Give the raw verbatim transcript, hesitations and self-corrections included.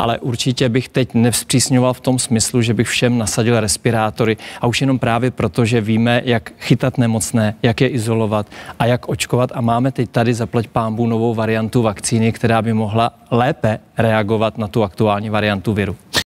ale určitě bych teď nevzpřísňoval v tom smyslu, že bych všem nasadil respirátory a už jenom právě proto, že víme, jak chytat nemocné, jak je izolovat a jak očkovat a máme teď tady zaplať pánbůh novou variantu vakcíny, která by mohla lépe reagovat na tu aktuální variantu viru.